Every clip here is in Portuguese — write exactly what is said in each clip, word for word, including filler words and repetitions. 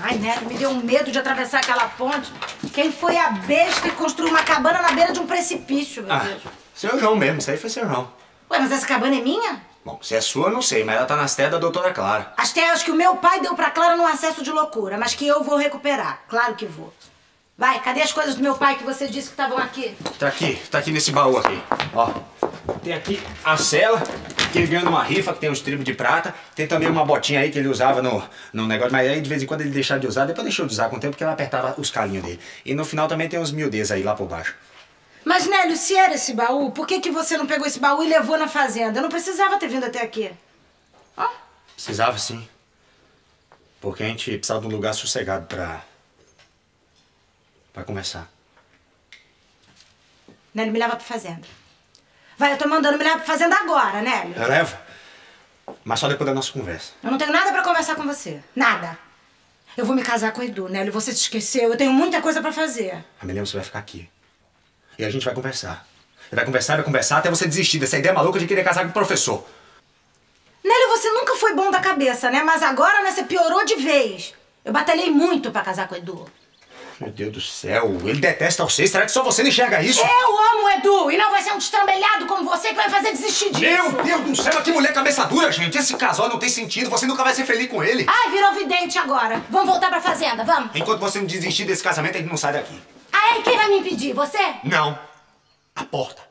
Ai, Nélio, me deu um medo de atravessar aquela ponte. Quem foi a besta que construiu uma cabana na beira de um precipício, meu ah, Deus? Seu João mesmo, isso aí foi seu João. Ué, mas essa cabana é minha? Bom, se é sua, eu não sei, mas ela tá nas terras da doutora Clara. As terras que o meu pai deu pra Clara num acesso de loucura, mas que eu vou recuperar. Claro que vou. Vai, cadê as coisas do meu pai que você disse que estavam aqui? Tá aqui, tá aqui nesse baú aqui. Ó, tem aqui a cela, que ele ganhou numa rifa, que tem uns tribos de prata. Tem também uma botinha aí que ele usava no, no negócio, mas aí de vez em quando ele deixava de usar, depois deixou de usar com o tempo, porque ela apertava os calinhos dele. E no final também tem uns miudezas aí lá por baixo. Mas, Nélio, se era esse baú, por que que você não pegou esse baú e levou na fazenda? Eu não precisava ter vindo até aqui. Ó. Precisava sim. Porque a gente precisava de um lugar sossegado pra... pra conversar. Nélio, me leva pra fazenda. Vai, eu tô mandando me levar pra fazenda agora, Nélio. Eu levo. Mas só depois da nossa conversa. Eu não tenho nada pra conversar com você. Nada. Eu vou me casar com o Edu, Nélio. Você se esqueceu. Eu tenho muita coisa pra fazer. Amelinha, você vai ficar aqui. E a gente vai conversar. Vai conversar, vai conversar até você desistir dessa ideia maluca de querer casar com o professor. Nélio, você nunca foi bom da cabeça, né? Mas agora, né, você piorou de vez. Eu batalhei muito pra casar com o Edu. Meu Deus do céu, ele detesta você. Será que só você não enxerga isso? Eu amo o Edu! E não vai ser um destrambelhado como você que vai fazer desistir disso. Meu Deus do céu, que mulher cabeça dura, gente. Esse casal não tem sentido. Você nunca vai ser feliz com ele. Ai, virou vidente agora. Vamos voltar pra fazenda, vamos? Enquanto você não desistir desse casamento, a gente não sai daqui. Aí, quem vai me impedir? Você? Não. A porta.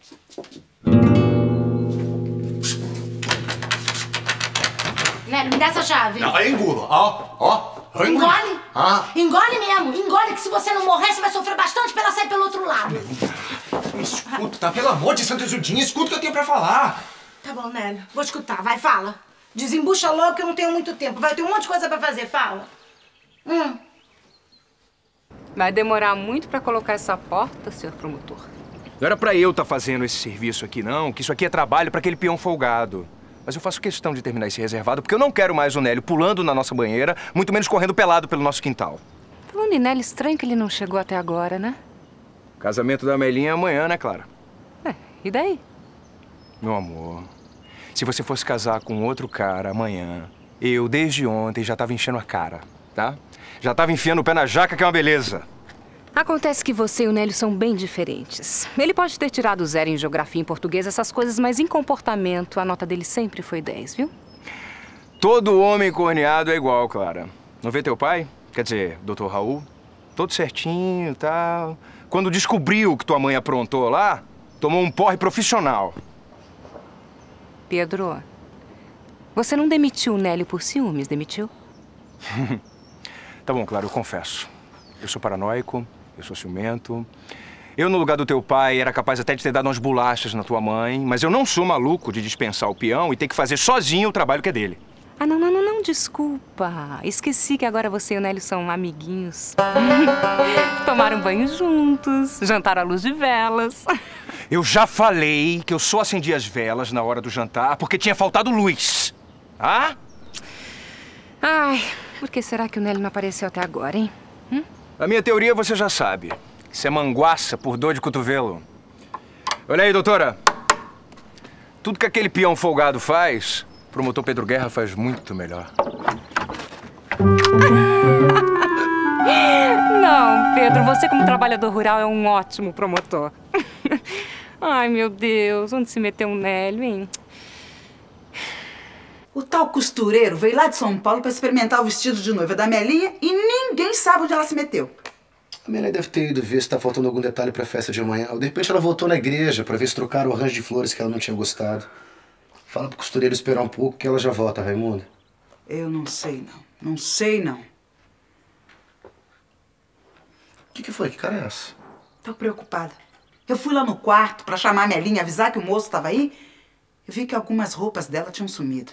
Nélio, me dá essa chave. Não, aí engula. Ó, ó. Engole? Ah. Engole mesmo. Engole que se você não morrer, você vai sofrer bastante pra ela sair pelo outro lado. Escuta, tá? Pelo amor de Santo Exudinho, escuta o que eu tenho pra falar. Tá bom, Nélio. Vou escutar. Vai, fala. Desembucha logo que eu não tenho muito tempo. Vai ter um monte de coisa pra fazer. Fala. Hum. Vai demorar muito pra colocar essa porta, senhor promotor. Não era pra eu estar fazendo esse serviço aqui, não. Que isso aqui é trabalho pra aquele peão folgado. Mas eu faço questão de terminar esse reservado porque eu não quero mais o Nélio pulando na nossa banheira, muito menos correndo pelado pelo nosso quintal. Falando em Nélio, estranho que ele não chegou até agora, né? Casamento da Amelinha é amanhã, né, Clara? É, e daí? Meu amor, se você fosse casar com outro cara amanhã, eu, desde ontem, já tava enchendo a cara, tá? Já tava enfiando o pé na jaca, que é uma beleza. Acontece que você e o Nélio são bem diferentes. Ele pode ter tirado zero em geografia e em português, essas coisas, mas em comportamento a nota dele sempre foi dez, viu? Todo homem corneado é igual, Clara. Não vê teu pai? Quer dizer, doutor Raul? Todo certinho e tal. Quando descobriu que tua mãe aprontou lá, tomou um porre profissional. Pedro, você não demitiu o Nélio por ciúmes, demitiu? Tá bom, Clara, eu confesso. Eu sou paranoico. Eu sou ciumento. Eu, no lugar do teu pai, era capaz até de ter dado umas bolachas na tua mãe, mas eu não sou maluco de dispensar o peão e ter que fazer sozinho o trabalho que é dele. Ah, não, não, não, não, desculpa. Esqueci que agora você e o Nélio são amiguinhos. Tomaram banho juntos, jantaram à luz de velas. Eu já falei que eu só acendi as velas na hora do jantar porque tinha faltado luz. Ah? Ai, por que será que o Nélio não apareceu até agora, hein? Hum? A minha teoria você já sabe. Isso é manguaça por dor de cotovelo. Olha aí, doutora. Tudo que aquele peão folgado faz, o promotor Pedro Guerra faz muito melhor. Não, Pedro, você como trabalhador rural é um ótimo promotor. Ai, meu Deus, onde se meteu um Nélio, hein? O tal costureiro veio lá de São Paulo para experimentar o vestido de noiva da Melinha e ninguém sabe onde ela se meteu. A Melinha deve ter ido ver se tá faltando algum detalhe pra festa de amanhã. Ou de repente ela voltou na igreja pra ver se trocaram o arranjo de flores que ela não tinha gostado. Fala pro costureiro esperar um pouco que ela já volta, Raimundo. Eu não sei não, não sei não. O que que foi? Que cara é essa? Tô preocupada. Eu fui lá no quarto pra chamar a Melinha e avisar que o moço tava aí. Eu vi que algumas roupas dela tinham sumido.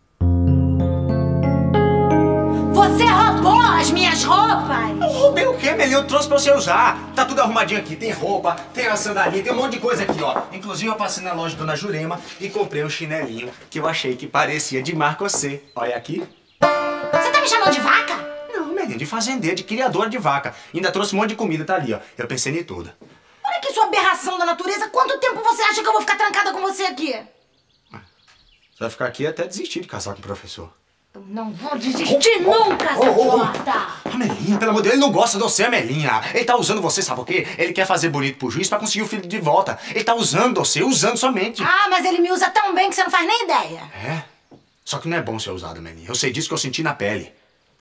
Você roubou as minhas roupas! Eu roubei o quê, Melinha? Eu trouxe pra você usar. Tá tudo arrumadinho aqui. Tem roupa, tem a sandalinha, tem um monte de coisa aqui, ó. Inclusive eu passei na loja da Dona Jurema e comprei um chinelinho que eu achei que parecia de marca você. Olha aqui. Você tá me chamando de vaca? Não, Melinha, de fazendeiro, de criador de vaca. Ainda trouxe um monte de comida, tá ali, ó. Eu pensei em tudo. Olha que sua aberração da natureza. Quanto tempo você acha que eu vou ficar trancada com você aqui? Você vai ficar aqui até desistir de casar com o professor. Eu não vou desistir nunca, oh, oh, oh, Jota! Amelinha, pelo amor de Deus, ele não gosta de você, Amelinha. Ele tá usando você, sabe por quê? Ele quer fazer bonito pro juiz pra conseguir o filho de volta. Ele tá usando você, usando somente. Ah, mas ele me usa tão bem que você não faz nem ideia. É? Só que não é bom ser usado, Amelinha. Eu sei disso que eu senti na pele.